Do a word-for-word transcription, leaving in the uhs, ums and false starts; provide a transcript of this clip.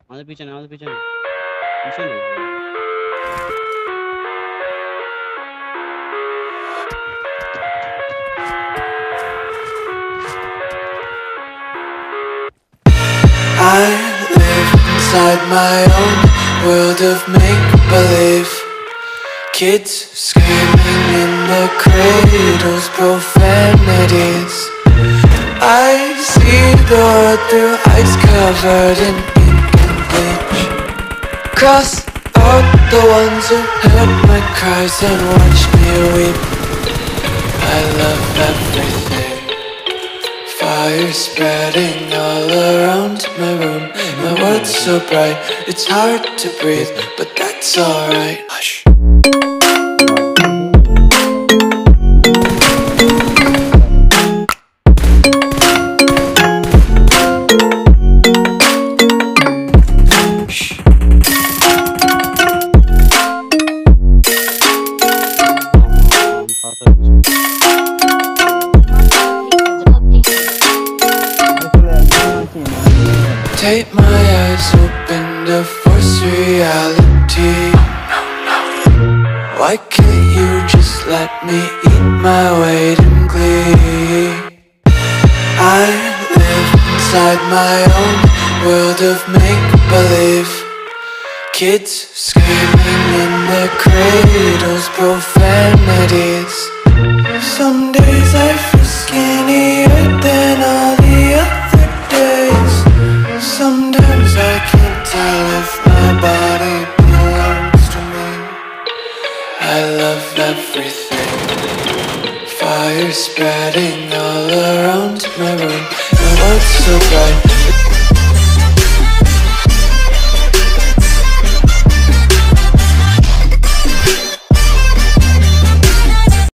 আমাদের পিছনে আমাদের পিছনে পিছনে I live inside my own world of make-believe. Kids screaming in their cradles, profanities. I see the world through ice covered in ink and bleach. Cross out the ones who heard my cries and watched me weep. I love everything. Fire spreading all around my room. My world's so bright, it's hard to breathe, but that's alright. Hush. Take my eyes open to force reality. Why can't you just let me eat my weight in glee? I live inside my own world of make-believe. Kids screaming in their cradles, profanities. Some days I feel skinnier than all the other days. Sometimes I can't tell if my body belongs to me. I love everything. Fire spreading all around my room. My world's so bright,